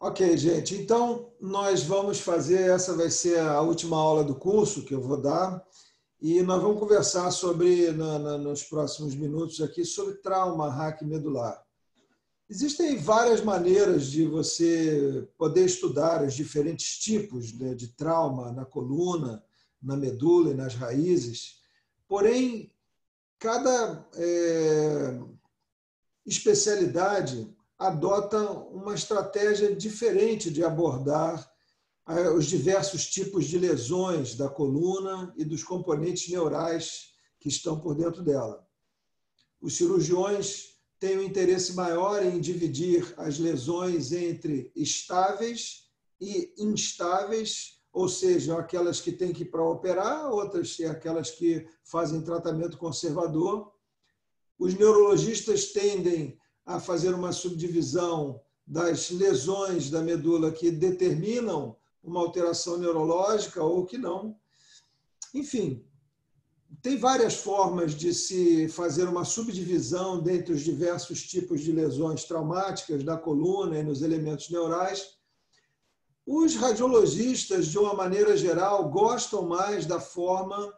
Ok, gente. Então, nós vamos fazer, essa vai ser a última aula do curso que eu vou dar, e nós vamos conversar sobre, nos próximos minutos aqui, sobre trauma raquimedular. Existem várias maneiras de você poder estudar os diferentes tipos, né, de trauma na coluna, na medula e nas raízes, porém, cada especialidade adota uma estratégia diferente de abordar os diversos tipos de lesões da coluna e dos componentes neurais que estão por dentro dela. Os cirurgiões têm um interesse maior em dividir as lesões entre estáveis e instáveis, ou seja, aquelas que têm que ir para operar, outras aquelas que fazem tratamento conservador. Os neurologistas tendem a fazer uma subdivisão das lesões da medula que determinam uma alteração neurológica ou que não. Enfim, tem várias formas de se fazer uma subdivisão dentre os diversos tipos de lesões traumáticas da coluna e nos elementos neurais. Os radiologistas, de uma maneira geral, gostam mais da forma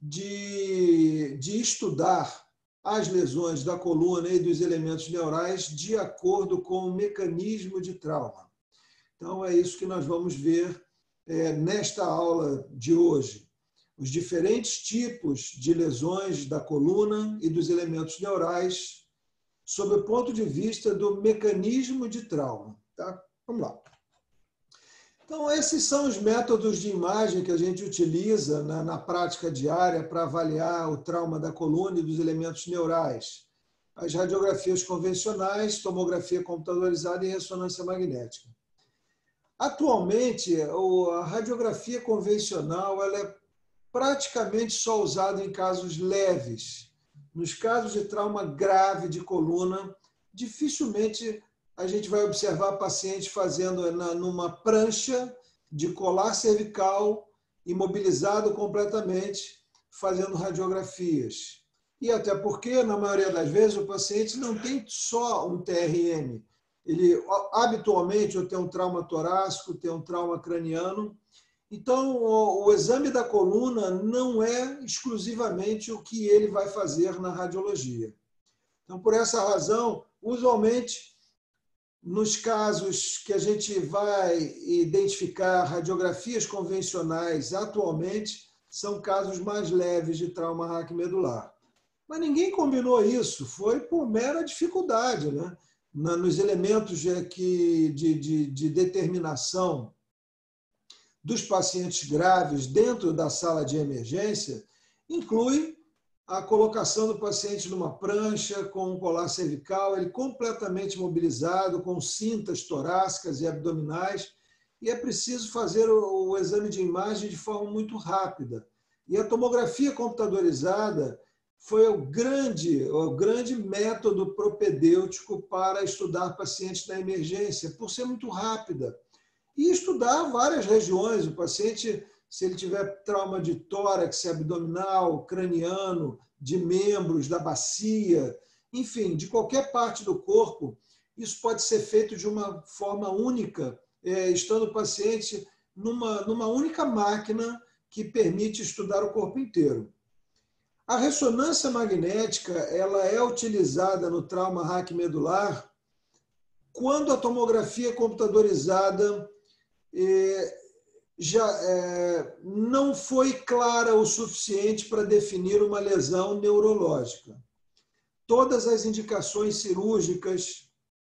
de estudar as lesões da coluna e dos elementos neurais de acordo com o mecanismo de trauma. Então, é isso que nós vamos ver nesta aula de hoje. Os diferentes tipos de lesões da coluna e dos elementos neurais sob o ponto de vista do mecanismo de trauma. Tá? Vamos lá. Então, esses são os métodos de imagem que a gente utiliza na prática diária para avaliar o trauma da coluna e dos elementos neurais. As radiografias convencionais, tomografia computadorizada e ressonância magnética. Atualmente, a radiografia convencional ela é praticamente só usada em casos leves. Nos casos de trauma grave de coluna, dificilmente a gente vai observar paciente fazendo numa prancha de colar cervical, imobilizado completamente, fazendo radiografias. E até porque, na maioria das vezes, o paciente não tem só um TRM. Ele, habitualmente, ou tem um trauma torácico, tem um trauma craniano. Então, o exame da coluna não é exclusivamente o que ele vai fazer na radiologia. Então, por essa razão, usualmente, nos casos que a gente vai identificar radiografias convencionais atualmente, são casos mais leves de trauma raquimedular. Mas ninguém combinou isso, foi por mera dificuldade, né? Nos elementos de determinação dos pacientes graves dentro da sala de emergência, inclui a colocação do paciente numa prancha com um colar cervical, ele completamente mobilizado, com cintas torácicas e abdominais, e é preciso fazer o exame de imagem de forma muito rápida. E a tomografia computadorizada foi o grande método propedêutico para estudar pacientes na emergência, por ser muito rápida. E estudar várias regiões, o paciente, se ele tiver trauma de tórax, abdominal, craniano, de membros, da bacia, enfim, de qualquer parte do corpo, isso pode ser feito de uma forma única, estando o paciente numa única máquina que permite estudar o corpo inteiro. A ressonância magnética ela é utilizada no trauma raquimedular quando a tomografia computadorizada não foi clara o suficiente para definir uma lesão neurológica. Todas as indicações cirúrgicas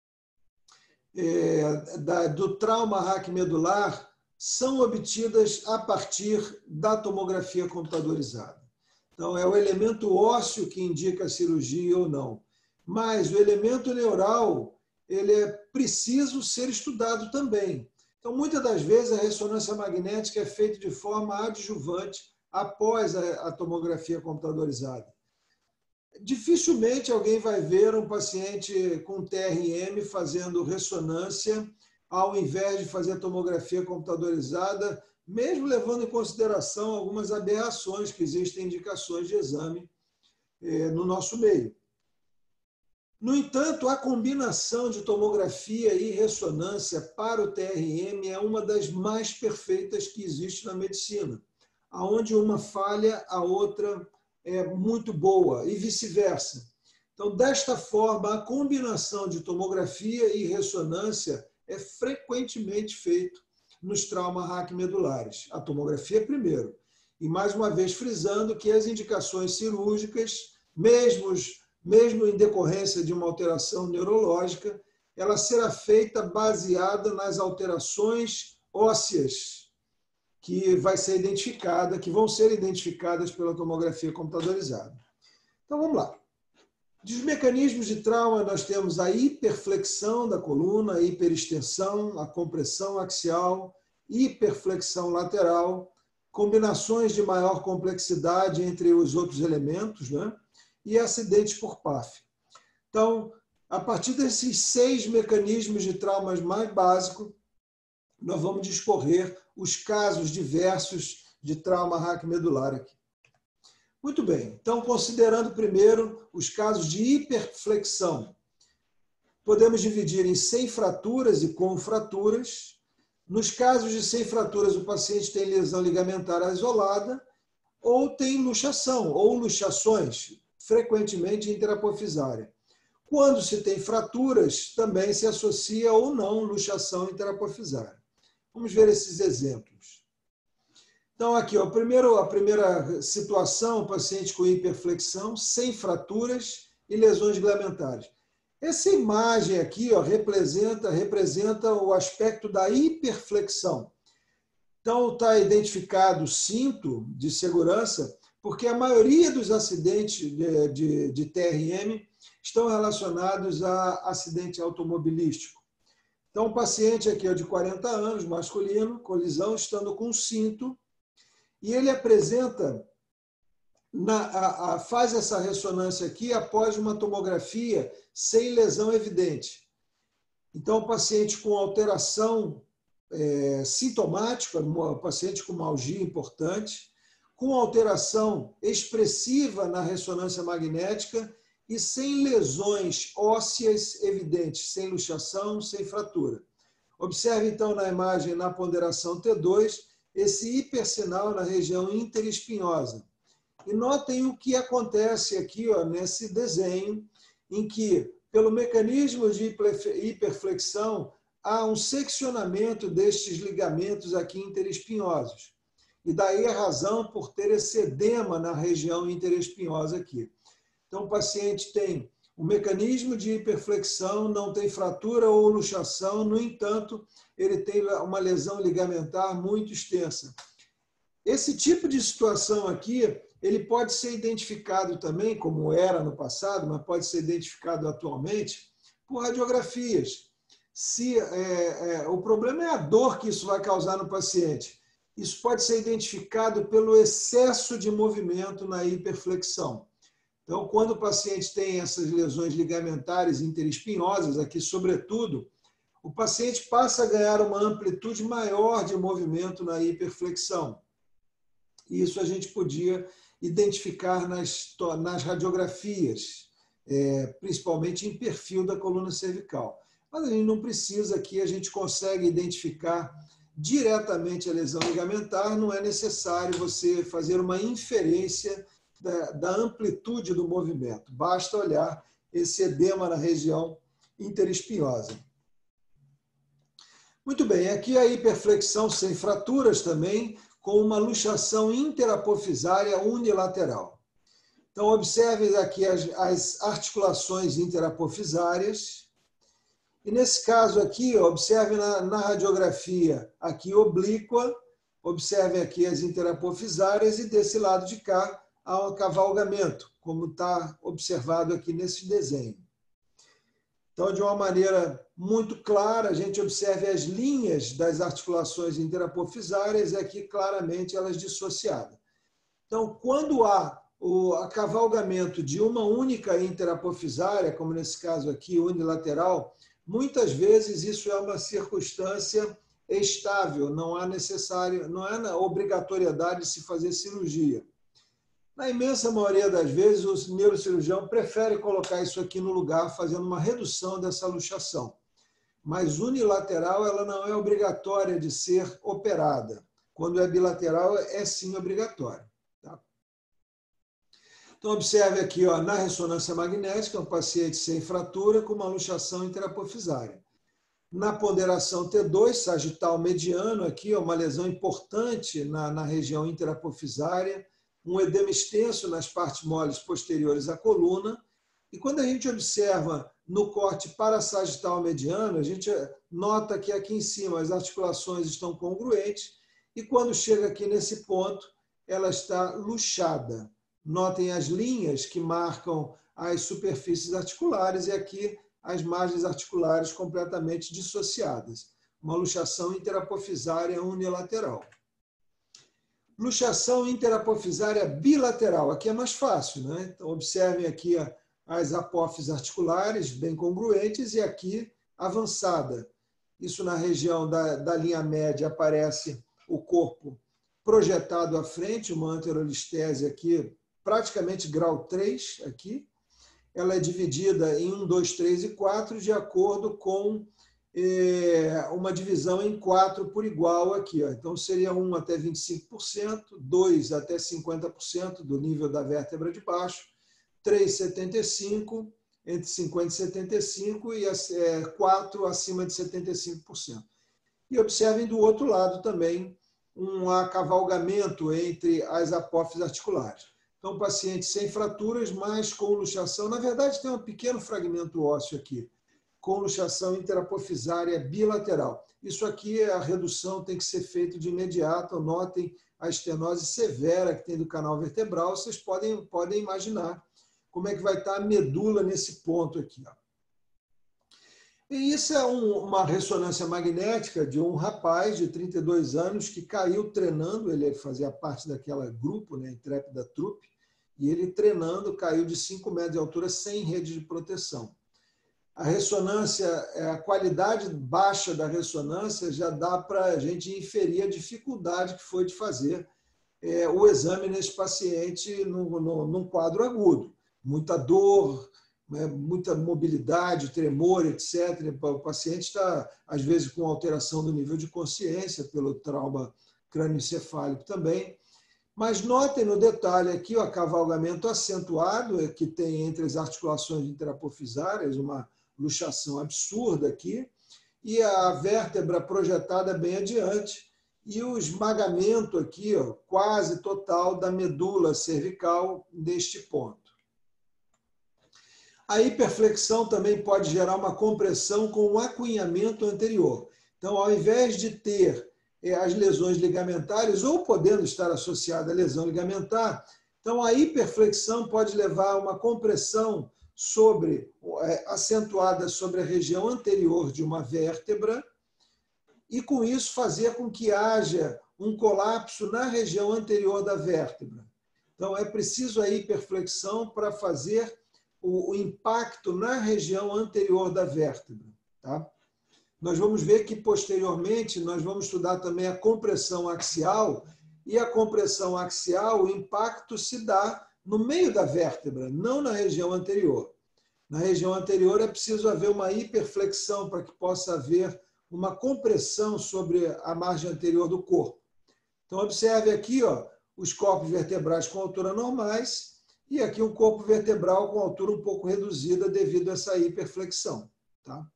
do trauma raquimedular são obtidas a partir da tomografia computadorizada. Então, é o elemento ósseo que indica a cirurgia ou não. Mas o elemento neural, ele é preciso ser estudado também. Então, muitas das vezes, a ressonância magnética é feita de forma adjuvante após a tomografia computadorizada. Dificilmente alguém vai ver um paciente com TRM fazendo ressonância ao invés de fazer tomografia computadorizada, mesmo levando em consideração algumas aberrações que existem indicações de exame no nosso meio. No entanto, a combinação de tomografia e ressonância para o TRM é uma das mais perfeitas que existe na medicina, onde uma falha, a outra é muito boa, e vice-versa. Então, desta forma, a combinação de tomografia e ressonância é frequentemente feito nos traumas raquimedulares. A tomografia primeiro. E, mais uma vez, frisando que as indicações cirúrgicas, mesmo em decorrência de uma alteração neurológica, ela será feita baseada nas alterações ósseas que vão ser identificadas pela tomografia computadorizada. Então, vamos lá. Dos mecanismos de trauma, nós temos a hiperflexão da coluna, a hiperextensão, a compressão axial, hiperflexão lateral, combinações de maior complexidade entre os outros elementos, né? E acidentes por PAF. Então, a partir desses 6 mecanismos de traumas mais básicos, nós vamos discorrer os casos diversos de trauma raquimedular aqui. Muito bem, então, considerando primeiro os casos de hiperflexão, podemos dividir em sem fraturas e com fraturas. Nos casos de sem fraturas, o paciente tem lesão ligamentar isolada ou tem luxação, ou luxações, frequentemente interapofisária. Quando se tem fraturas, também se associa ou não luxação interapofisária. Vamos ver esses exemplos. Então, aqui, ó, a primeira situação, o paciente com hiperflexão, sem fraturas e lesões ligamentares. Essa imagem aqui, ó, representa o aspecto da hiperflexão. Então, está identificado o cinto de segurança, porque a maioria dos acidentes de TRM estão relacionados a acidente automobilístico. Então, o paciente aqui é de 40 anos, masculino, colisão, estando com cinto, e ele apresenta, faz essa ressonância aqui após uma tomografia sem lesão evidente. Então, o paciente com alteração sintomática, o paciente com uma algia importante, com alteração expressiva na ressonância magnética e sem lesões ósseas evidentes, sem luxação, sem fratura. Observe, então, na imagem, na ponderação T2, esse hipersinal na região interespinhosa. E notem o que acontece aqui, ó, nesse desenho, em que, pelo mecanismo de hiperflexão, há um seccionamento destes ligamentos aqui interespinhosos. E daí a razão por ter esse edema na região interespinhosa aqui. Então, o paciente tem o mecanismo de hiperflexão, não tem fratura ou luxação, no entanto, ele tem uma lesão ligamentar muito extensa. Esse tipo de situação aqui, ele pode ser identificado também, como era no passado, mas pode ser identificado atualmente, por radiografias. O problema é a dor que isso vai causar no paciente. Isso pode ser identificado pelo excesso de movimento na hiperflexão. Então, quando o paciente tem essas lesões ligamentares interespinhosas, aqui sobretudo, o paciente passa a ganhar uma amplitude maior de movimento na hiperflexão. Isso a gente podia identificar nas radiografias, principalmente em perfil da coluna cervical. Mas a gente não precisa aqui, a gente consegue identificar diretamente a lesão ligamentar, não é necessário você fazer uma inferência da amplitude do movimento. Basta olhar esse edema na região interespinhosa. Muito bem, aqui a hiperflexão sem fraturas também, com uma luxação interapofisária unilateral. Então, observe aqui as articulações interapofisárias. E nesse caso aqui, observe na radiografia aqui oblíqua, observe aqui as interapofisárias e desse lado de cá há um cavalgamento, como está observado aqui nesse desenho. Então, de uma maneira muito clara, a gente observa as linhas das articulações interapofisárias e aqui claramente elas dissociadas. Então, quando há o acavalgamento de uma única interapofisária, como nesse caso aqui, unilateral, muitas vezes isso é uma circunstância estável, não há obrigatoriedade de se fazer cirurgia. Na imensa maioria das vezes, o neurocirurgião prefere colocar isso aqui no lugar, fazendo uma redução dessa luxação. Mas unilateral, ela não é obrigatória de ser operada. Quando é bilateral, é sim obrigatória. Tá? Então, observe aqui, ó, na ressonância magnética, um paciente sem fratura com uma luxação interapofisária. Na ponderação T2, sagital mediano, aqui, ó, uma lesão importante na região interapofisária, um edema extenso nas partes moles posteriores à coluna. E quando a gente observa no corte parasagital mediano, a gente nota que aqui em cima as articulações estão congruentes e quando chega aqui nesse ponto, ela está luxada. Notem as linhas que marcam as superfícies articulares e aqui as margens articulares completamente dissociadas. Uma luxação interapofisária unilateral. Luxação interapofisária bilateral. Aqui é mais fácil, né? Então, observem aqui as apófises articulares bem congruentes e aqui avançada. Isso na região da linha média aparece o corpo projetado à frente, uma anterolistese aqui, praticamente grau 3 aqui. Ela é dividida em 1, 2, 3 e 4 de acordo com uma divisão em 4 por igual aqui. Ó. Então, seria 1 até 25%, 2 até 50% do nível da vértebra de baixo, 3, 75%, entre 50% e 75%, e 4 acima de 75%. E observem do outro lado também um acavalgamento entre as apófises articulares. Então, paciente sem fraturas, mas com luxação. Na verdade, tem um pequeno fragmento ósseo aqui, com luxação interapofisária bilateral. Isso aqui, a redução tem que ser feita de imediato. Notem a estenose severa que tem do canal vertebral. Vocês podem imaginar como é que vai estar a medula nesse ponto aqui. Ó. E isso é uma ressonância magnética de um rapaz de 32 anos que caiu treinando. Ele fazia parte daquela grupo, né, Intrépida Trupe, e ele treinando caiu de 5 metros de altura sem rede de proteção. A ressonância, a qualidade baixa da ressonância já dá para a gente inferir a dificuldade que foi de fazer o exame nesse paciente num quadro agudo. Muita dor, muita mobilidade, tremor, etc. O paciente está, às vezes, com alteração do nível de consciência, pelo trauma crânioencefálico também. Mas notem no detalhe aqui o acavalgamento acentuado que tem entre as articulações interapofisárias, uma luxação absurda aqui, e a vértebra projetada bem adiante, e o esmagamento aqui, ó, quase total da medula cervical neste ponto. A hiperflexão também pode gerar uma compressão com o acunhamento anterior. Então, ao invés de ter as lesões ligamentares, ou podendo estar associada à lesão ligamentar, então a hiperflexão pode levar a uma compressão acentuada sobre a região anterior de uma vértebra e, com isso, fazer com que haja um colapso na região anterior da vértebra. Então, é preciso a hiperflexão para fazer o impacto na região anterior da vértebra. Tá? Nós vamos ver que, posteriormente, nós vamos estudar também a compressão axial, e a compressão axial, o impacto se dá no meio da vértebra, não na região anterior. Na região anterior é preciso haver uma hiperflexão para que possa haver uma compressão sobre a margem anterior do corpo. Então, observe aqui, ó, os corpos vertebrais com altura normais e aqui um corpo vertebral com altura um pouco reduzida devido a essa hiperflexão. Tá?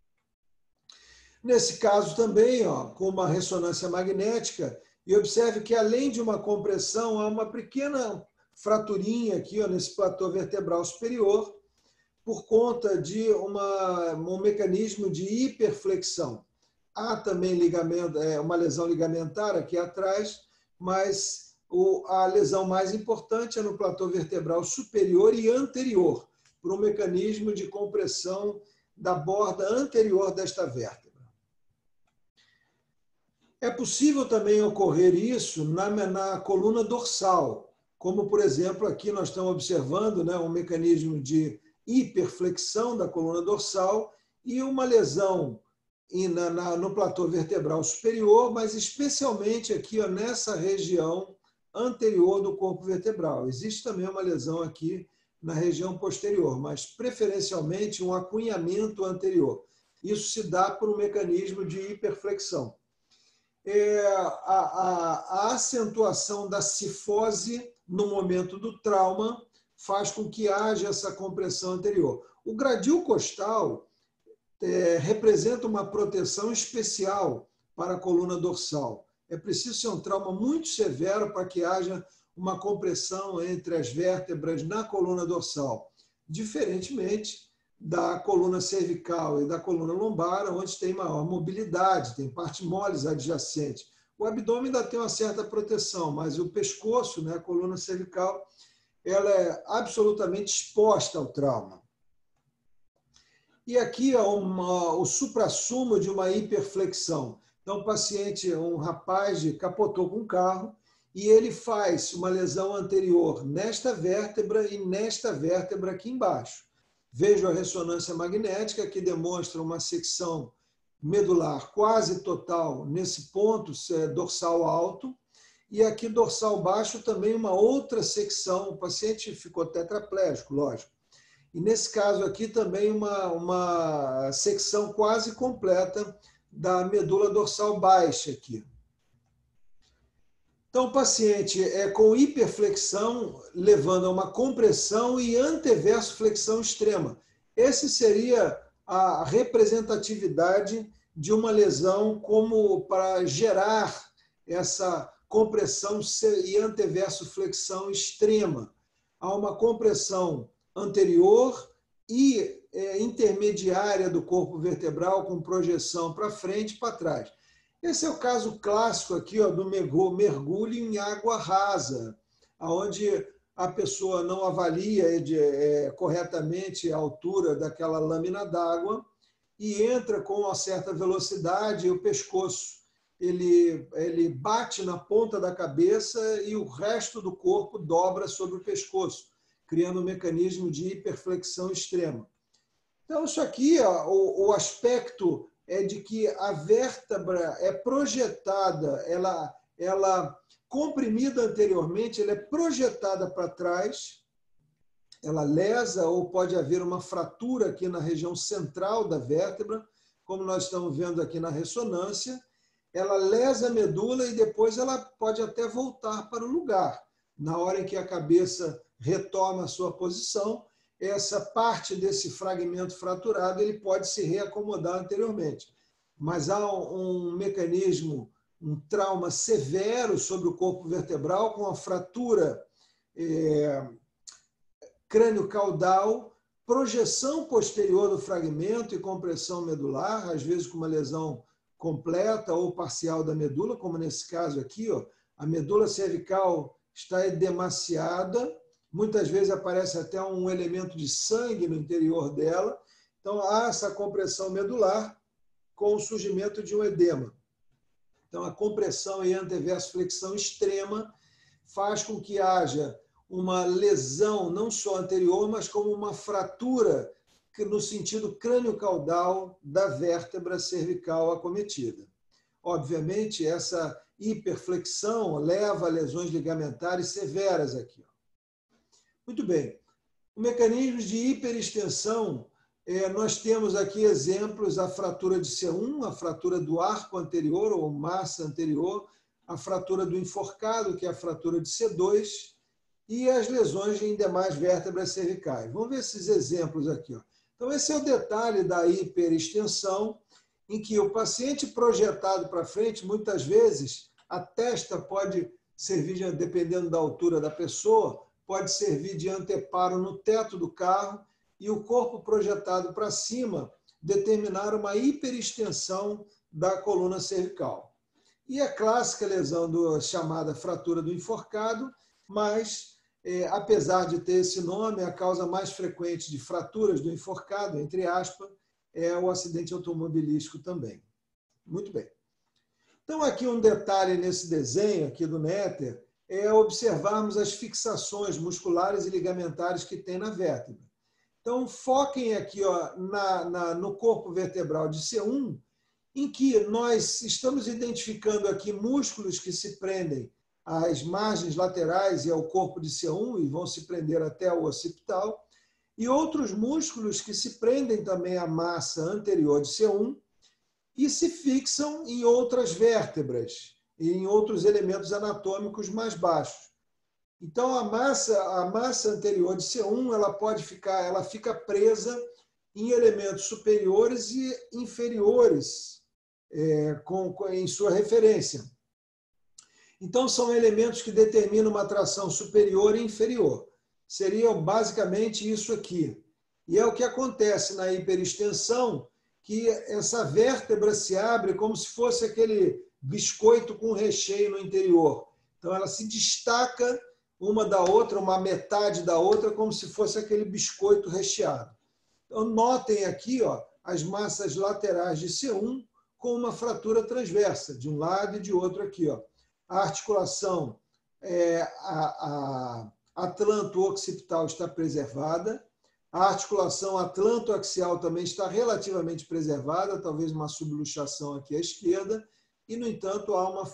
Nesse caso também, ó, com uma ressonância magnética, e observe que além de uma compressão, há uma pequena fraturinha aqui, ó, nesse platô vertebral superior, por conta de um mecanismo de hiperflexão. Há também ligamento, uma lesão ligamentar aqui atrás, mas a lesão mais importante é no platô vertebral superior e anterior, por um mecanismo de compressão da borda anterior desta vértebra. É possível também ocorrer isso na coluna dorsal, como, por exemplo, aqui nós estamos observando, né, um mecanismo de hiperflexão da coluna dorsal e uma lesão no platô vertebral superior, mas especialmente aqui, ó, nessa região anterior do corpo vertebral. Existe também uma lesão aqui na região posterior, mas preferencialmente um acunhamento anterior. Isso se dá por um mecanismo de hiperflexão. A acentuação da cifose no momento do trauma faz com que haja essa compressão anterior. O gradil costal representa uma proteção especial para a coluna dorsal. É preciso ser um trauma muito severo para que haja uma compressão entre as vértebras na coluna dorsal, diferentemente da coluna cervical e da coluna lombar, onde tem maior mobilidade, tem parte moles adjacente. O abdômen ainda tem uma certa proteção, mas o pescoço, né, a coluna cervical, ela é absolutamente exposta ao trauma. E aqui é o suprassumo de uma hiperflexão. Então, o paciente, um rapaz, capotou com um carro e ele faz uma lesão anterior nesta vértebra e nesta vértebra aqui embaixo. Vejo a ressonância magnética, que demonstra uma secção medular quase total nesse ponto dorsal alto, e aqui dorsal baixo também uma outra secção. O paciente ficou tetraplégico, lógico. E nesse caso aqui também uma secção quase completa da medula dorsal baixa aqui. Então, o paciente com hiperflexão, levando a uma compressão e anteverso flexão extrema. Esse seria a representatividade de uma lesão como para gerar essa compressão e anteverso flexão extrema. Há uma compressão anterior e intermediária do corpo vertebral com projeção para frente e para trás. Esse é o caso clássico aqui, ó, do mergulho em água rasa, onde a pessoa não avalia corretamente a altura daquela lâmina d'água e entra com uma certa velocidade e o pescoço ele bate na ponta da cabeça e o resto do corpo dobra sobre o pescoço, criando um mecanismo de hiperflexão extrema. Então, isso aqui, ó, o aspecto é de que a vértebra é projetada, ela comprimida anteriormente, ela é projetada para trás, ela lesa ou pode haver uma fratura aqui na região central da vértebra, como nós estamos vendo aqui na ressonância. Ela lesa a medula e depois ela pode até voltar para o lugar. Na hora em que a cabeça retoma a sua posição, essa parte desse fragmento fraturado ele pode se reacomodar anteriormente. Mas há um mecanismo, um trauma severo sobre o corpo vertebral, com a fratura crânio-caudal, projeção posterior do fragmento e compressão medular, às vezes com uma lesão completa ou parcial da medula, como nesse caso aqui, ó, a medula cervical está edemaciada, muitas vezes aparece até um elemento de sangue no interior dela. Então, há essa compressão medular com o surgimento de um edema. Então, a compressão e anteverso flexão extrema faz com que haja uma lesão, não só anterior, mas como uma fratura no sentido crânio-caudal da vértebra cervical acometida. Obviamente, essa hiperflexão leva a lesões ligamentares severas aqui. Muito bem. O mecanismo de hiperextensão, nós temos aqui exemplos, a fratura de C1, a fratura do arco anterior ou massa anterior, a fratura do enforcado, que é a fratura de C2, e as lesões em demais vértebras cervicais. Vamos ver esses exemplos aqui, ó. Então, esse é o detalhe da hiperextensão, em que o paciente projetado para frente, muitas vezes, a testa pode servir, dependendo da altura da pessoa, pode servir de anteparo no teto do carro e o corpo projetado para cima determinar uma hiperextensão da coluna cervical. E a clássica lesão chamada fratura do enforcado, mas apesar de ter esse nome, a causa mais frequente de fraturas do enforcado, entre aspas, é o acidente automobilístico também. Muito bem. Então, aqui um detalhe nesse desenho aqui do Netter é observarmos as fixações musculares e ligamentares que tem na vértebra. Então, foquem aqui, ó, no corpo vertebral de C1, em que nós estamos identificando aqui músculos que se prendem às margens laterais e ao corpo de C1 e vão se prender até o occipital, e outros músculos que se prendem também à massa anterior de C1 e se fixam em outras vértebras e em outros elementos anatômicos mais baixos. Então, a massa anterior de C1 ela fica presa em elementos superiores e inferiores em sua referência. Então, são elementos que determinam uma tração superior e inferior. Seria basicamente isso aqui. E é o que acontece na hiperextensão, que essa vértebra se abre como se fosse aquele biscoito com recheio no interior. Então, ela se destaca uma da outra, uma metade da outra, como se fosse aquele biscoito recheado. Então, notem aqui as massas laterais de C1 com uma fratura transversa, de um lado e de outro aqui. A articulação atlanto-occipital está preservada, a articulação atlanto-axial também está relativamente preservada, talvez uma subluxação aqui à esquerda, e, no entanto, há uma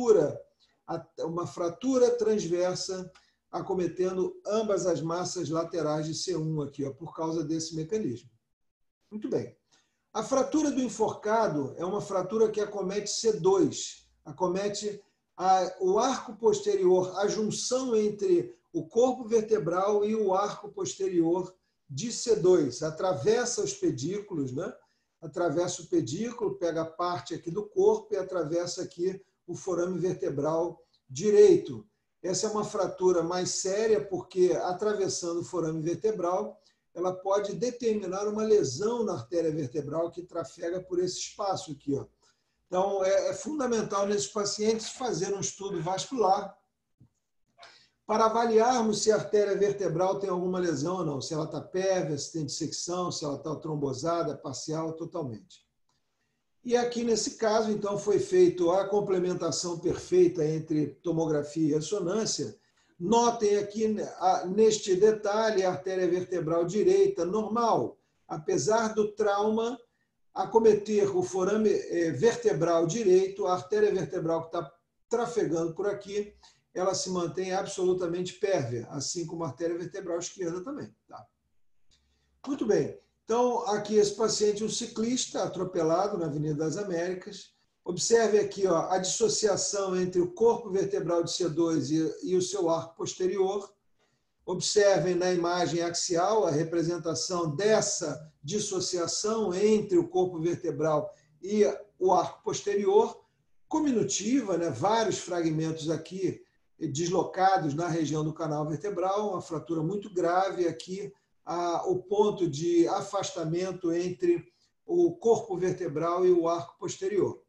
fratura transversa acometendo ambas as massas laterais de C1 aqui, por causa desse mecanismo. Muito bem. A fratura do enforcado é uma fratura que acomete C2, acomete o arco posterior, a junção entre o corpo vertebral e o arco posterior de C2. Atravessa os pedículos, né? Atravessa o pedículo, pega a parte aqui do corpo e atravessa aqui o forame vertebral direito. Essa é uma fratura mais séria porque, atravessando o forame vertebral, ela pode determinar uma lesão na artéria vertebral que trafega por esse espaço aqui. Então, é fundamental nesses pacientes fazer um estudo vascular para avaliarmos se a artéria vertebral tem alguma lesão ou não, se ela está pérvia, se tem dissecção, se ela está trombosada, parcial, totalmente. E aqui, nesse caso, então, foi feita a complementação perfeita entre tomografia e ressonância. Notem aqui, neste detalhe, a artéria vertebral direita normal, apesar do trauma acometer o forame vertebral direito, a artéria vertebral que está trafegando por aqui, ela se mantém absolutamente pérvia, assim como a artéria vertebral esquerda também. Tá? Muito bem. Então, aqui esse paciente, um ciclista atropelado na Avenida das Américas. Observe aqui a dissociação entre o corpo vertebral de C2 e o seu arco posterior. Observem na imagem axial a representação dessa dissociação entre o corpo vertebral e o arco posterior, cominutiva, né? Vários fragmentos aqui deslocados na região do canal vertebral, uma fratura muito grave aqui, o ponto de afastamento entre o corpo vertebral e o arco posterior.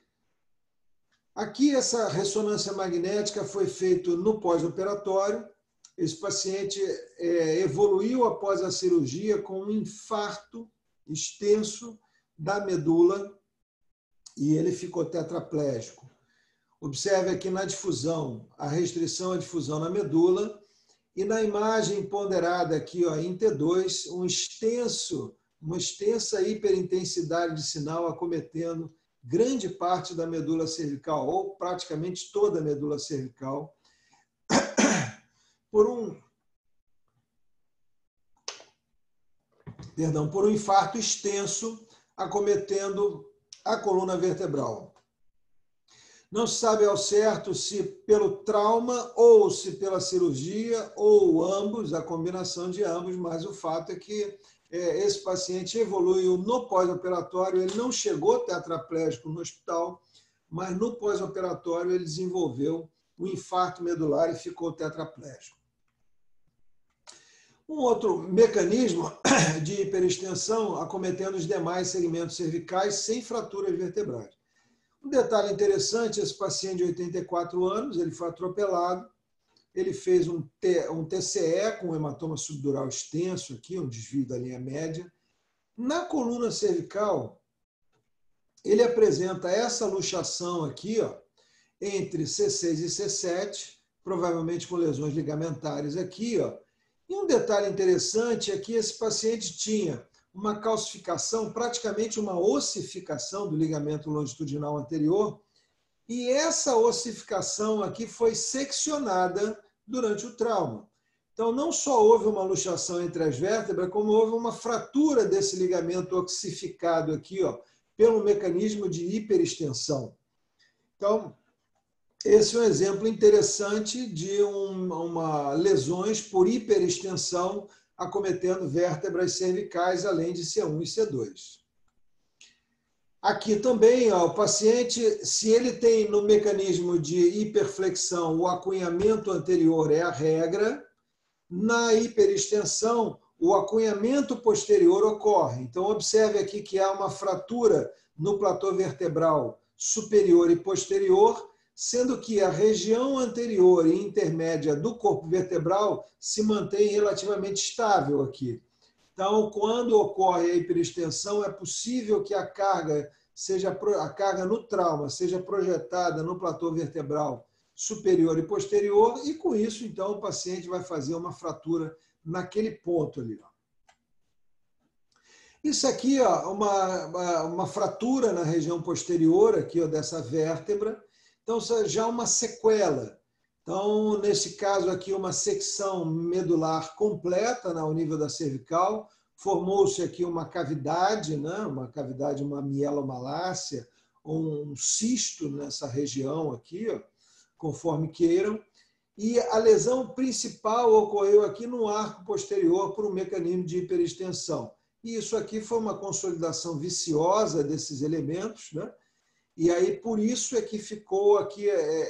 Aqui essa ressonância magnética foi feita no pós-operatório. Esse paciente evoluiu após a cirurgia com um infarto extenso da medula e ele ficou tetraplégico. Observe aqui na difusão, a restrição à difusão na medula e na imagem ponderada aqui em T2, uma extensa hiperintensidade de sinal acometendo grande parte da medula cervical, ou praticamente toda a medula cervical, por um infarto extenso acometendo a coluna vertebral. Não se sabe ao certo se pelo trauma ou se pela cirurgia ou ambos, a combinação de ambos, mas o fato é que esse paciente evoluiu no pós-operatório, ele não chegou tetraplégico no hospital, mas no pós-operatório ele desenvolveu um infarto medular e ficou tetraplégico. Um outro mecanismo de hiperextensão acometendo os demais segmentos cervicais sem fraturas vertebrais. Um detalhe interessante, esse paciente de 84 anos, ele foi atropelado, ele fez um TCE com um hematoma subdural extenso aqui, um desvio da linha média. Na coluna cervical, ele apresenta essa luxação aqui, entre C6 e C7, provavelmente com lesões ligamentares aqui, E um detalhe interessante é que esse paciente tinha uma calcificação, praticamente uma ossificação do ligamento longitudinal anterior, E essa ossificação aqui foi seccionada durante o trauma. Então, não só houve uma luxação entre as vértebras, como houve uma fratura desse ligamento ossificado aqui, ó, pelo mecanismo de hiperextensão. Então, esse é um exemplo interessante de lesões por hiperextensão acometendo vértebras cervicais, além de C1 e C2. Aqui também, ó, o paciente, se ele tem no mecanismo de hiperflexão o acunhamento anterior é a regra, na hiperextensão o acunhamento posterior ocorre. Então, observe aqui que há uma fratura no platô vertebral superior e posterior, sendo que a região anterior e intermédia do corpo vertebral se mantém relativamente estável aqui. Então, quando ocorre a hiperextensão, é possível que a carga no trauma seja projetada no platô vertebral superior e posterior, e com isso, então, o paciente vai fazer uma fratura naquele ponto ali. Isso aqui, ó, uma fratura na região posterior aqui, ó, dessa vértebra. Então, já uma sequela. Então, nesse caso aqui, uma secção medular completa ao nível da cervical, formou-se aqui uma cavidade, né? Uma mielomalácia, ou um cisto nessa região aqui, ó, conforme queiram. E a lesão principal ocorreu aqui no arco posterior por um mecanismo de hiperextensão. E isso aqui foi uma consolidação viciosa desses elementos, né? E aí, por isso é que ficou aqui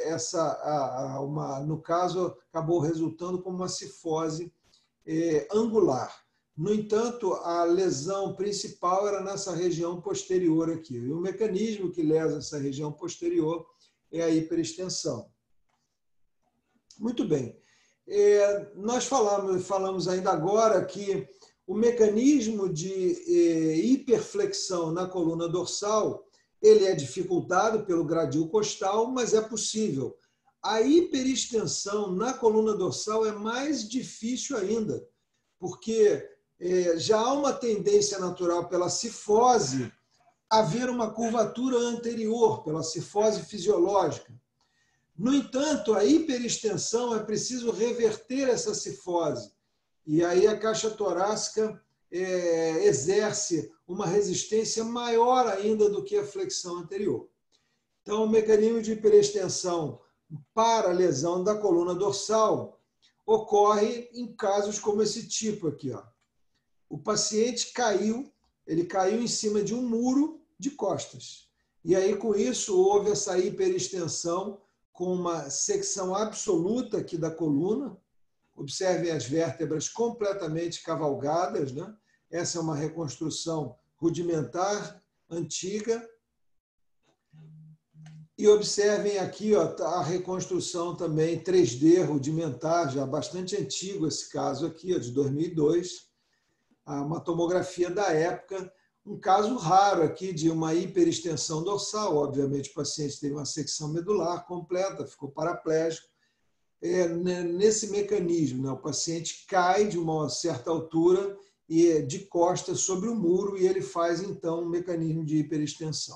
no caso, acabou resultando como uma cifose angular. No entanto, a lesão principal era nessa região posterior aqui. E o mecanismo que lesa essa região posterior é a hiperextensão. Muito bem. Nós falamos ainda agora que o mecanismo de hiperflexão na coluna dorsal ele é dificultado pelo gradil costal, mas é possível. A hiperextensão na coluna dorsal é mais difícil ainda, porque já há uma tendência natural pela cifose haver uma curvatura anterior, pela cifose fisiológica. No entanto, a hiperextensão é preciso reverter essa cifose. E aí a caixa torácica exerce uma resistência maior ainda do que a flexão anterior. Então, o mecanismo de hiperextensão para a lesão da coluna dorsal ocorre em casos como esse tipo aqui, ó. O paciente ele caiu em cima de um muro de costas. E aí, com isso, houve essa hiperextensão com uma secção absoluta aqui da coluna. Observem as vértebras completamente cavalgadas, né? Essa é uma reconstrução rudimentar, antiga. E observem aqui, ó, a reconstrução também 3D rudimentar, já bastante antigo esse caso aqui, ó, de 2002. Uma tomografia da época, um caso raro aqui de uma hiperextensão dorsal. Obviamente, o paciente teve uma secção medular completa, ficou paraplégico. Nesse mecanismo, né, o paciente cai de uma certa altura e de costas sobre o muro e ele faz, então, um mecanismo de hiperextensão.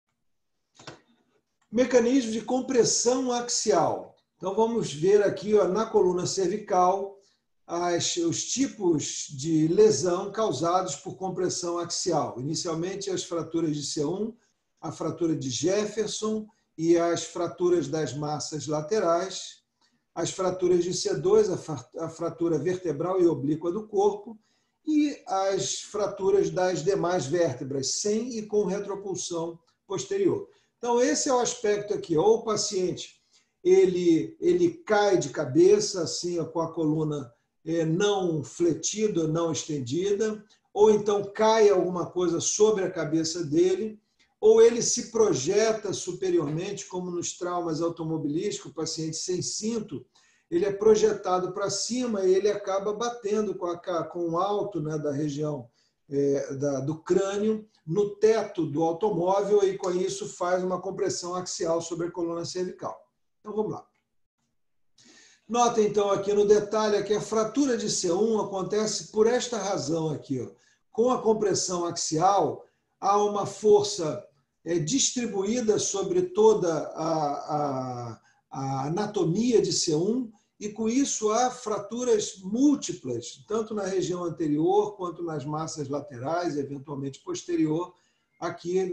Mecanismo de compressão axial. Então, vamos ver aqui, ó, na coluna cervical os tipos de lesão causados por compressão axial. Inicialmente, as fraturas de C1, a fratura de Jefferson e as fraturas das massas laterais, as fraturas de C2, a fratura vertebral e oblíqua do corpo, e as fraturas das demais vértebras, sem e com retropulsão posterior. Então, esse é o aspecto aqui. Ou o paciente ele cai de cabeça, assim, com a coluna não fletida, não estendida, ou então cai alguma coisa sobre a cabeça dele, ou ele se projeta superiormente, como nos traumas automobilísticos, o paciente sem cinto, ele é projetado para cima e ele acaba batendo com o alto, né, da região do crânio no teto do automóvel e com isso faz uma compressão axial sobre a coluna cervical. Então vamos lá. Nota então aqui no detalhe que a fratura de C1 acontece por esta razão aqui, ó. Com a compressão axial há uma força distribuída sobre toda a anatomia de C1, e com isso há fraturas múltiplas, tanto na região anterior quanto nas massas laterais, eventualmente posterior, aqui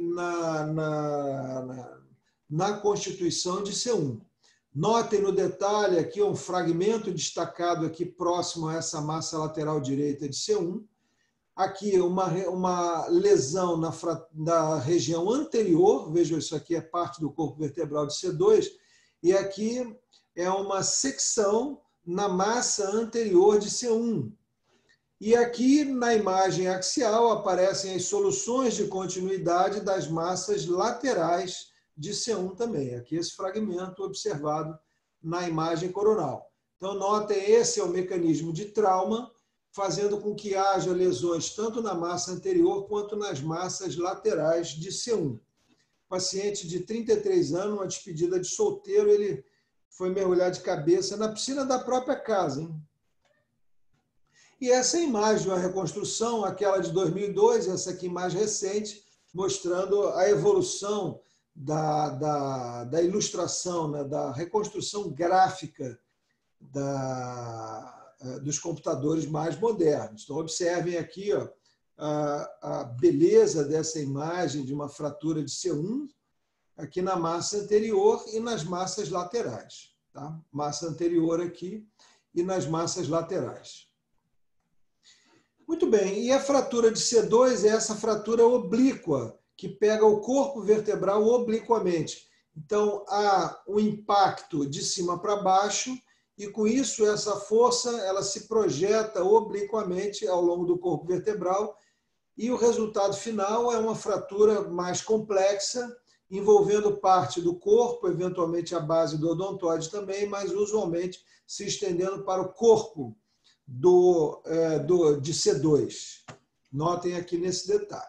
na constituição de C1. Notem no detalhe aqui um fragmento destacado aqui próximo a essa massa lateral direita de C1. Aqui uma lesão na região anterior, vejam, isso aqui é parte do corpo vertebral de C2, e aqui é uma secção na massa anterior de C1. E aqui na imagem axial aparecem as soluções de continuidade das massas laterais de C1 também. Aqui esse fragmento observado na imagem coronal. Então, notem, esse é o mecanismo de trauma, fazendo com que haja lesões tanto na massa anterior quanto nas massas laterais de C1. Paciente de 33 anos, uma despedida de solteiro, ele foi mergulhar de cabeça na piscina da própria casa, hein? E essa imagem, uma reconstrução, aquela de 2002, essa aqui mais recente, mostrando a evolução da ilustração, né, da reconstrução gráfica dos computadores mais modernos. Então, observem aqui, ó, a beleza dessa imagem de uma fratura de C1, aqui na massa anterior e nas massas laterais. Tá? Massa anterior aqui e nas massas laterais. Muito bem, e a fratura de C2 é essa fratura oblíqua, que pega o corpo vertebral obliquamente. Então, há um impacto de cima para baixo, e com isso, essa força ela se projeta obliquamente ao longo do corpo vertebral, e o resultado final é uma fratura mais complexa, envolvendo parte do corpo, eventualmente a base do odontoide também, mas usualmente se estendendo para o corpo de C2. Notem aqui nesse detalhe.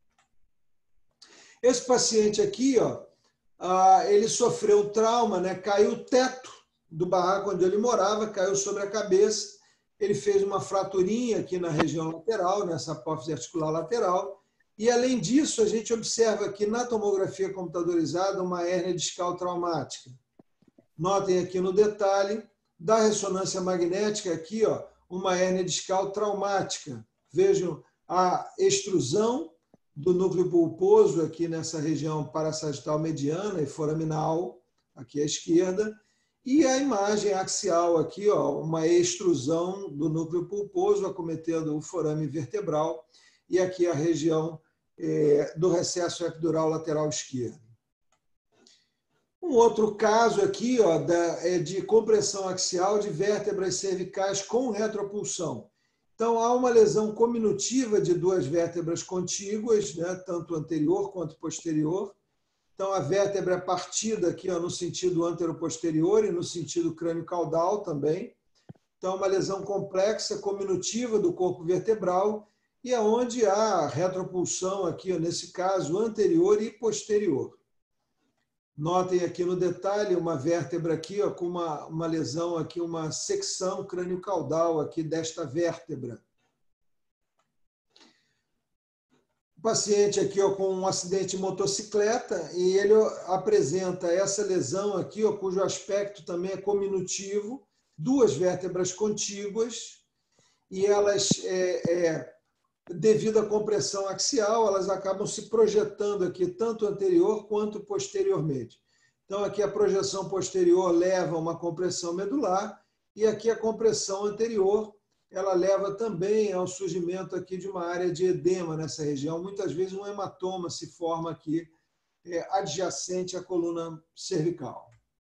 Esse paciente aqui, ó, ele sofreu trauma, né? Caiu o teto do barraco onde ele morava, caiu sobre a cabeça, ele fez uma fraturinha aqui na região lateral, nessa apófise articular lateral, e além disso, a gente observa aqui na tomografia computadorizada uma hérnia discal traumática. Notem aqui no detalhe da ressonância magnética aqui, ó, uma hérnia discal traumática. Vejam a extrusão do núcleo pulposo aqui nessa região parassagital mediana e foraminal, aqui à esquerda, e a imagem axial aqui, ó, uma extrusão do núcleo pulposo acometendo o forame vertebral, e aqui a região do recesso epidural lateral esquerdo. Um outro caso aqui, ó, de compressão axial de vértebras cervicais com retropulsão. Então, há uma lesão cominutiva de duas vértebras contíguas, né, tanto anterior quanto posterior. Então, a vértebra é partida aqui, ó, no sentido anteroposterior e no sentido crânio-caudal também. Então, uma lesão complexa, cominutiva do corpo vertebral, e aonde há retropulsão aqui, ó, nesse caso, anterior e posterior. Notem aqui no detalhe uma vértebra aqui, ó, com uma lesão aqui, uma secção crânio-caudal aqui desta vértebra. O paciente aqui, ó, com um acidente de motocicleta, e ele apresenta essa lesão aqui, ó, cujo aspecto também é cominutivo, duas vértebras contíguas, e elas, devido à compressão axial, elas acabam se projetando aqui, tanto anterior quanto posteriormente. Então, aqui a projeção posterior leva a uma compressão medular, e aqui a compressão anterior, ela leva também ao surgimento aqui de uma área de edema nessa região. Muitas vezes um hematoma se forma aqui, adjacente à coluna cervical.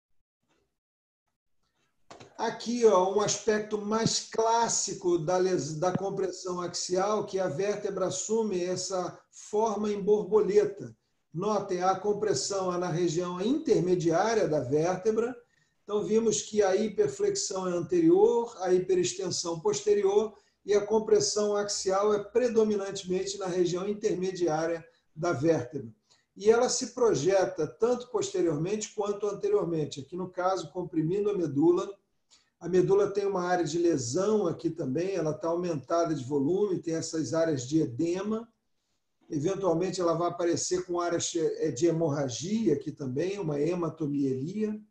Aqui, ó, um aspecto mais clássico da compressão axial, que a vértebra assume essa forma em borboleta. Notem, a compressão é na região intermediária da vértebra. Então, vimos que a hiperflexão é anterior, a hiperextensão posterior, e a compressão axial é predominantemente na região intermediária da vértebra. E ela se projeta tanto posteriormente quanto anteriormente. Aqui, no caso, comprimindo a medula. A medula tem uma área de lesão aqui também, ela está aumentada de volume, tem essas áreas de edema. eventualmente ela vai aparecer com áreas de hemorragia aqui também, uma hematomielia.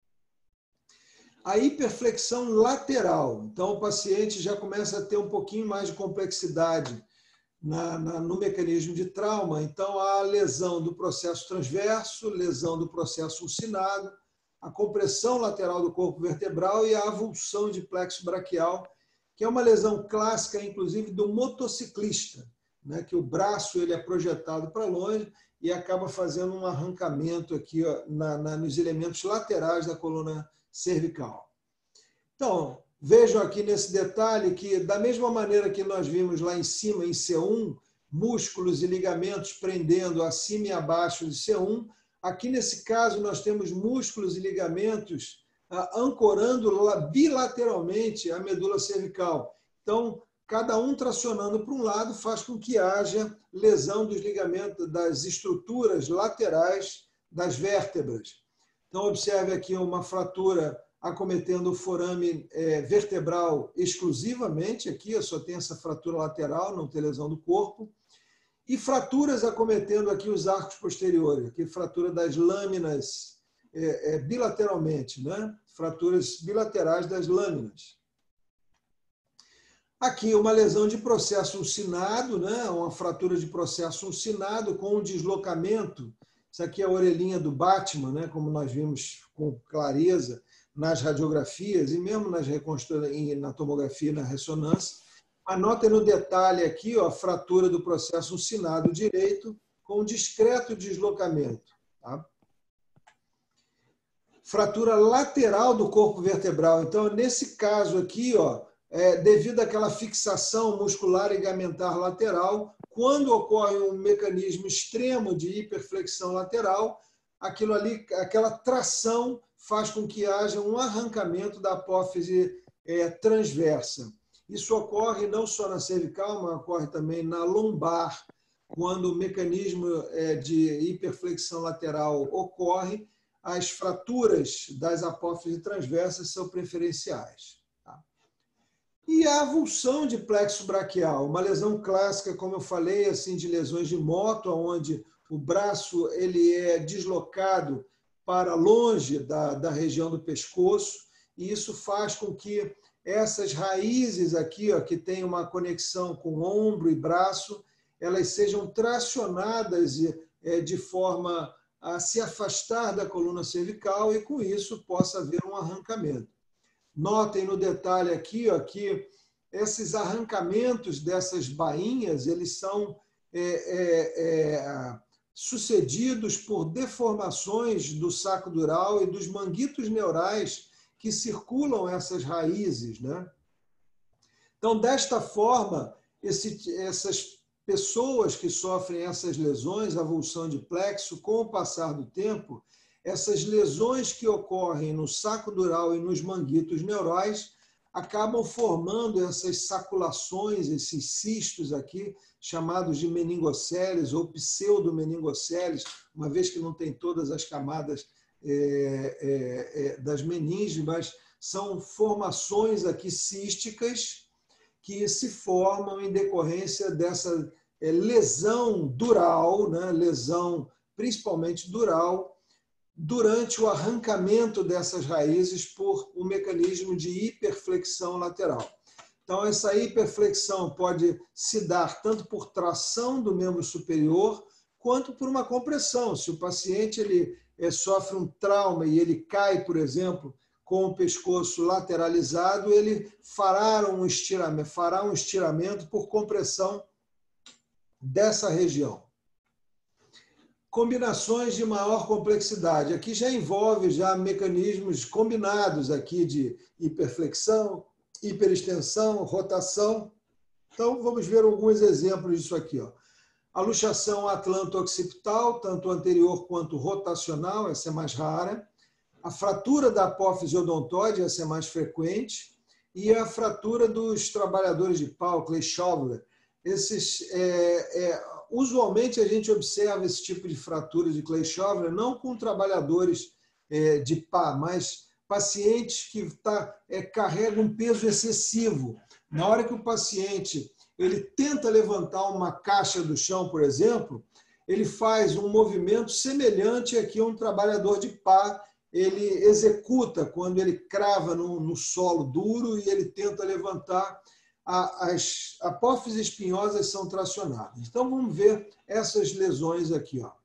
A hiperflexão lateral. Então, o paciente já começa a ter um pouquinho mais de complexidade no mecanismo de trauma. Então, há a lesão do processo transverso, lesão do processo ulcinado, a compressão lateral do corpo vertebral e a avulsão de plexo braquial, que é uma lesão clássica, inclusive, do motociclista, né? Que o braço ele é projetado para longe e acaba fazendo um arrancamento aqui, ó, nos elementos laterais da coluna cervical. Então, vejam aqui nesse detalhe que, da mesma maneira que nós vimos lá em cima, em C1, músculos e ligamentos prendendo acima e abaixo de C1, aqui nesse caso nós temos músculos e ligamentos ancorando bilateralmente a medula cervical. Então, cada um tracionando para um lado faz com que haja lesão dos ligamentos, das estruturas laterais das vértebras. Então, observe aqui uma fratura acometendo o forame vertebral exclusivamente, aqui eu só tenho essa fratura lateral, não tem lesão do corpo, e fraturas acometendo aqui os arcos posteriores, aqui fratura das lâminas bilateralmente, né? Fraturas bilaterais das lâminas. Aqui uma lesão de processo ulcinado, né? Uma fratura de processo ulcinado com um deslocamento. Isso aqui é a orelhinha do Batman, né? Como nós vimos com clareza nas radiografias e mesmo na tomografia e na ressonância. Anotem no detalhe aqui, ó, a fratura do processo ulcinado direito com um discreto deslocamento. Tá? Fratura lateral do corpo vertebral. Então, nesse caso aqui, ó, devido àquela fixação muscular ligamentar lateral, quando ocorre um mecanismo extremo de hiperflexão lateral, aquilo ali, aquela tração faz com que haja um arrancamento da apófise transversa. Isso ocorre não só na cervical, mas ocorre também na lombar, quando o mecanismo de hiperflexão lateral ocorre, as fraturas das apófises transversas são preferenciais. Tá? E a avulsão de plexo braquial, uma lesão clássica, como eu falei, assim, de lesões de moto, onde o braço ele é deslocado para longe da região do pescoço, e isso faz com que essas raízes aqui, ó, que tem uma conexão com ombro e braço, elas sejam tracionadas de forma a se afastar da coluna cervical e, com isso, possa haver um arrancamento. Notem no detalhe aqui, ó, que esses arrancamentos dessas bainhas, eles são sucedidos por deformações do saco dural e dos manguitos neurais que circulam essas raízes, né? Então, desta forma, essas pessoas que sofrem essas lesões, avulsão de plexo, com o passar do tempo, essas lesões que ocorrem no saco dural e nos manguitos neurais acabam formando essas saculações, esses cistos aqui, chamados de meningoceles ou pseudomeningoceles, uma vez que não tem todas as camadas das meninges, mas são formações aqui císticas que se formam em decorrência dessa lesão dural, né? Lesão principalmente dural, durante o arrancamento dessas raízes por um mecanismo de hiperflexão lateral. Então, essa hiperflexão pode se dar tanto por tração do membro superior, quanto por uma compressão. Se o paciente ele sofre um trauma e ele cai, por exemplo, com o pescoço lateralizado, ele fará um estiramento por compressão dessa região. Combinações de maior complexidade. Aqui já envolve mecanismos combinados aqui de hiperflexão, hiperextensão, rotação. Então, vamos ver alguns exemplos disso aqui. Ó. A luxação atlanto-occipital, tanto anterior quanto rotacional, essa é mais rara. A fratura da apófise odontoide, essa é mais frequente. E a fratura dos trabalhadores de pau, Kleschovler. Usualmente, a gente observa esse tipo de fratura de Kleschovler não com trabalhadores de pá, mas pacientes que carregam um peso excessivo. Na hora que o paciente ele tenta levantar uma caixa do chão, por exemplo, ele faz um movimento semelhante a que um trabalhador de pá ele executa quando ele crava no solo duro e ele tenta levantar. As apófises espinhosas são tracionadas. Então, vamos ver essas lesões aqui. Ó.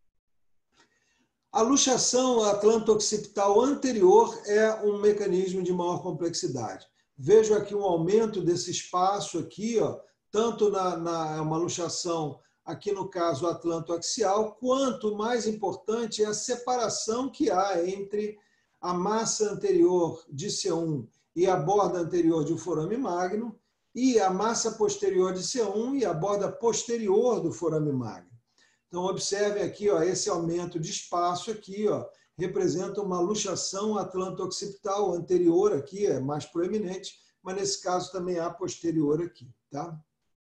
A luxação atlanto-occipital anterior é um mecanismo de maior complexidade. Vejo aqui um aumento desse espaço aqui, ó, tanto uma luxação, aqui no caso atlanto-axial, quanto mais importante é a separação que há entre a massa anterior de C1 e a borda anterior de forame magno, e a massa posterior de C1 e a borda posterior do forame magno. Então, observem aqui, ó, esse aumento de espaço aqui, ó, representa uma luxação atlanto-occipital anterior aqui, é mais proeminente, mas nesse caso também há posterior aqui, tá?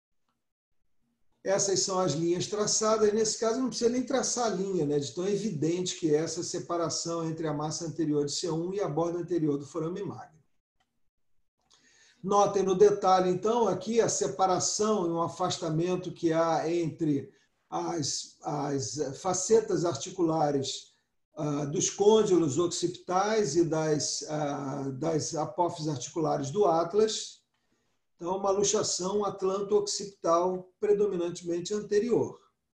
Essas são as linhas traçadas, nesse caso não precisa nem traçar a linha, né, de tão evidente que é essa separação entre a massa anterior de C1 e a borda anterior do forame magno. Notem no detalhe, então, aqui a separação e um afastamento que há entre as facetas articulares dos côndilos occipitais e das apófises articulares do atlas. Então, uma luxação atlanto-occipital predominantemente anterior.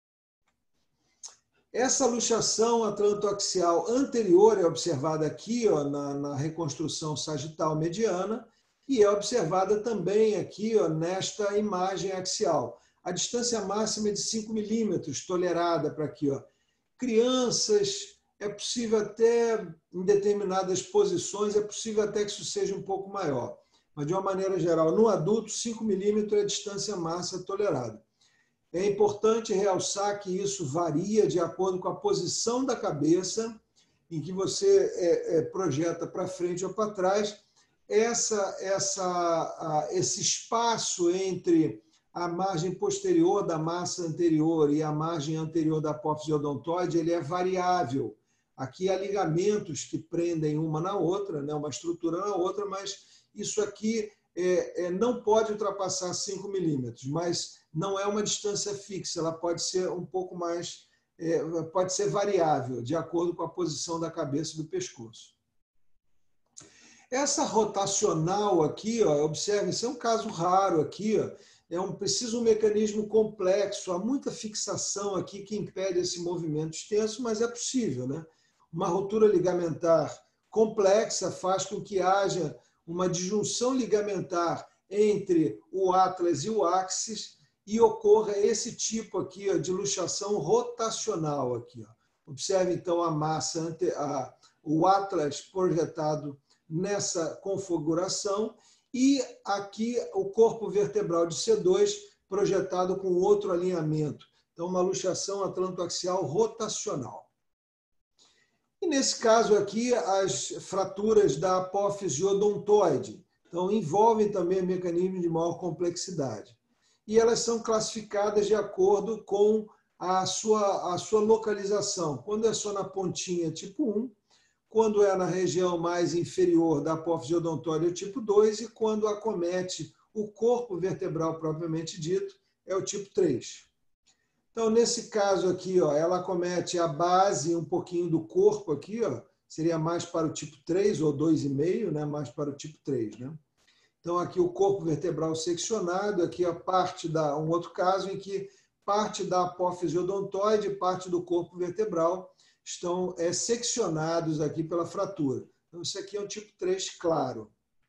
Essa luxação atlanto-axial anterior é observada aqui, ó, na reconstrução sagital mediana, e é observada também aqui, ó, nesta imagem axial. A distância máxima é de 5 milímetros, tolerada para aqui. Ó. Crianças, é possível até, em determinadas posições, é possível até que isso seja um pouco maior. Mas, de uma maneira geral, no adulto, 5 milímetros é a distância máxima tolerada. É importante realçar que isso varia de acordo com a posição da cabeça, em que você projeta para frente ou para trás. Esse espaço entre a margem posterior da massa anterior e a margem anterior da apófise odontoide, ele é variável. Aqui há ligamentos que prendem uma na outra, né, uma estrutura na outra, mas isso aqui não pode ultrapassar 5 milímetros, mas não é uma distância fixa, ela pode ser um pouco mais, pode ser variável, de acordo com a posição da cabeça e do pescoço. Essa rotacional aqui, ó, observe, isso é um caso raro aqui, ó, precisa um mecanismo complexo, há muita fixação aqui que impede esse movimento extenso, mas é possível, né? Uma ruptura ligamentar complexa faz com que haja uma disjunção ligamentar entre o atlas e o axis e ocorra esse tipo aqui, ó, de luxação rotacional aqui, ó. Observe então a massa, o atlas projetado nessa configuração e aqui o corpo vertebral de C2 projetado com outro alinhamento. Então, uma luxação atlantoaxial rotacional. E nesse caso aqui, as fraturas da apófise odontoide. Então, envolvem também mecanismos de maior complexidade. E elas são classificadas de acordo com a sua localização. Quando é só na pontinha, tipo 1, quando é na região mais inferior da apófise odontoide, é o tipo 2, e quando acomete o corpo vertebral propriamente dito, é o tipo 3. Então, nesse caso aqui, ó, ela acomete a base e um pouquinho do corpo aqui, ó, seria mais para o tipo 3 ou 2,5, né, mais para o tipo 3, né? Então, aqui o corpo vertebral seccionado, aqui a parte um outro caso em que parte da apófise odontoide e parte do corpo vertebral estão seccionados aqui pela fratura. Então, isso aqui é um tipo 3 claro.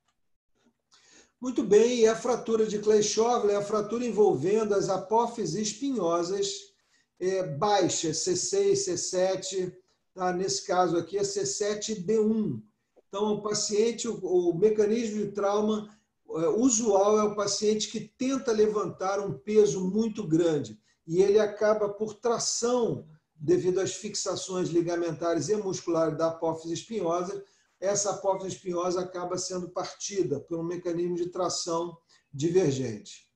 Muito bem, e a fratura de Kleishov é a fratura envolvendo as apófises espinhosas baixas, C6, C7, tá? Nesse caso aqui é C7B1. Então, o paciente, o mecanismo de trauma usual é o paciente que tenta levantar um peso muito grande e ele acaba por tração, devido às fixações ligamentares e musculares da apófise espinhosa, essa apófise espinhosa acaba sendo partida por um mecanismo de tração divergente.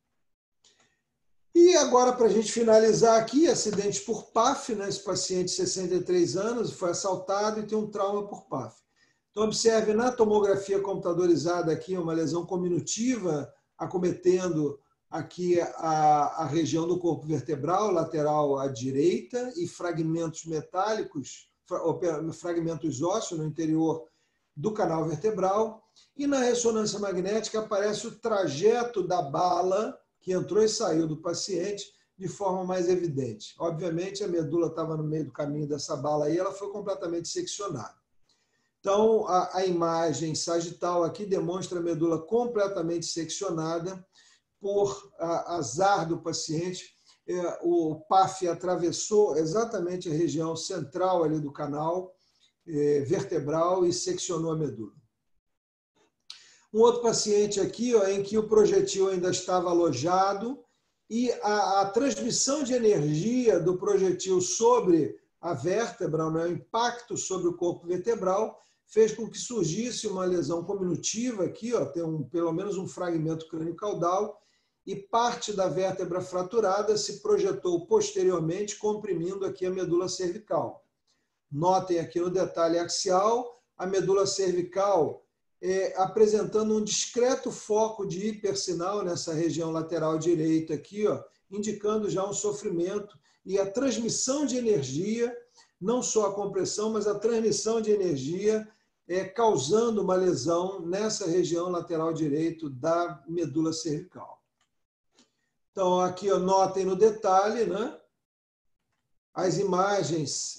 E agora, para a gente finalizar aqui, acidente por PAF, né? Esse paciente de 63 anos foi assaltado e tem um trauma por PAF. Então, observe na tomografia computadorizada aqui uma lesão cominutiva acometendo aqui a região do corpo vertebral, lateral à direita, e fragmentos metálicos, fragmentos ósseos no interior do canal vertebral. E na ressonância magnética aparece o trajeto da bala que entrou e saiu do paciente de forma mais evidente. Obviamente, a medula estava no meio do caminho dessa bala aí, ela foi completamente seccionada. Então, a imagem sagital aqui demonstra a medula completamente seccionada por azar do paciente. O PAF atravessou exatamente a região central ali do canal vertebral e seccionou a medula. Um outro paciente aqui, em que o projetil ainda estava alojado e a transmissão de energia do projetil sobre a vértebra, o impacto sobre o corpo vertebral, fez com que surgisse uma lesão cominutiva aqui, tem pelo menos um fragmento crânio-caudal, e parte da vértebra fraturada se projetou posteriormente, comprimindo aqui a medula cervical. Notem aqui no detalhe axial, a medula cervical apresentando um discreto foco de hipersinal nessa região lateral direita aqui, indicando já um sofrimento e a transmissão de energia, não só a compressão, mas a transmissão de energia causando uma lesão nessa região lateral direito da medula cervical. Então, aqui notem no detalhe, né? As imagens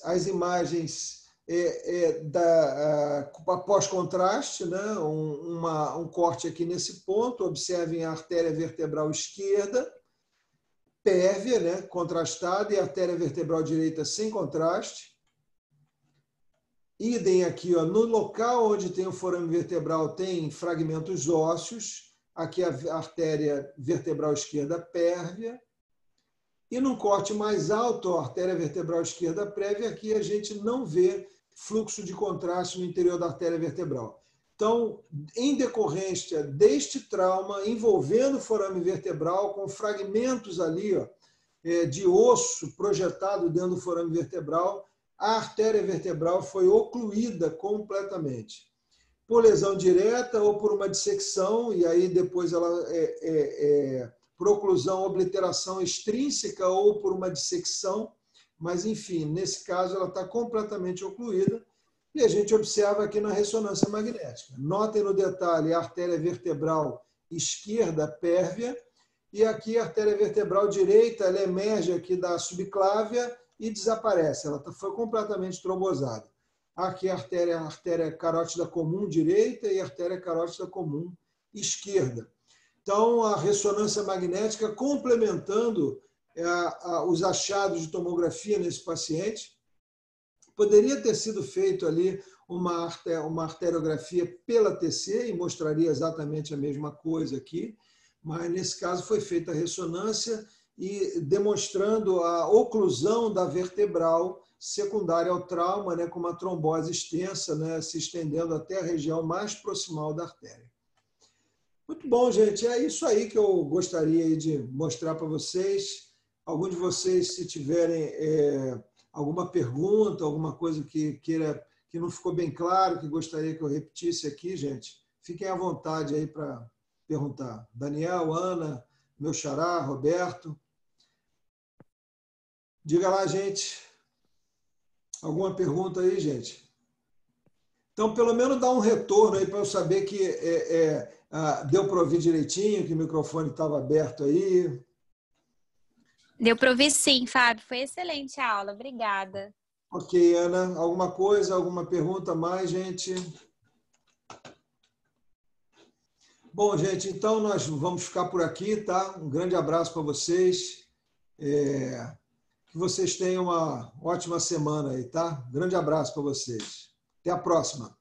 após contraste, né? Um corte aqui nesse ponto. Observem a artéria vertebral esquerda, pérvia, né? Contrastada, e a artéria vertebral direita sem contraste. Idem aqui, no local onde tem o forame vertebral tem fragmentos ósseos. Aqui a artéria vertebral esquerda pérvia. E num corte mais alto, a artéria vertebral esquerda prévia, aqui a gente não vê fluxo de contraste no interior da artéria vertebral. Então, em decorrência deste trauma envolvendo o forame vertebral, com fragmentos ali de osso projetado dentro do forame vertebral, a artéria vertebral foi ocluída completamente. Por lesão direta ou por uma dissecção, e aí depois ela por oclusão, obliteração extrínseca ou por uma dissecção, mas enfim, nesse caso ela está completamente ocluída e a gente observa aqui na ressonância magnética. Notem no detalhe a artéria vertebral esquerda pérvia e aqui a artéria vertebral direita, ela emerge aqui da subclávia e desaparece, ela foi completamente trombosada. Aqui a artéria carótida comum direita e a artéria carótida comum esquerda. Então, a ressonância magnética complementando os achados de tomografia nesse paciente. Poderia ter sido feito ali uma arteriografia pela TC e mostraria exatamente a mesma coisa aqui, mas nesse caso foi feita a ressonância e demonstrando a oclusão da vertebral secundária ao trauma, né, com uma trombose extensa, né, se estendendo até a região mais proximal da artéria. Muito bom, gente. É isso aí que eu gostaria de mostrar para vocês. Alguns de vocês, se tiverem alguma pergunta, alguma coisa que não ficou bem claro, que gostaria que eu repetisse aqui, gente, fiquem à vontade aí para perguntar. Daniel, Ana, meu xará, Roberto. Diga lá, gente. Alguma pergunta aí, gente? Então, pelo menos dá um retorno aí para eu saber que deu para ouvir direitinho, que o microfone estava aberto aí. Deu para ouvir sim, Fábio. Foi excelente a aula. Obrigada. Ok, Ana. Alguma coisa, alguma pergunta mais, gente? Bom, gente, então nós vamos ficar por aqui, tá? Um grande abraço para vocês. Que vocês tenham uma ótima semana aí, tá? Grande abraço para vocês. Até a próxima.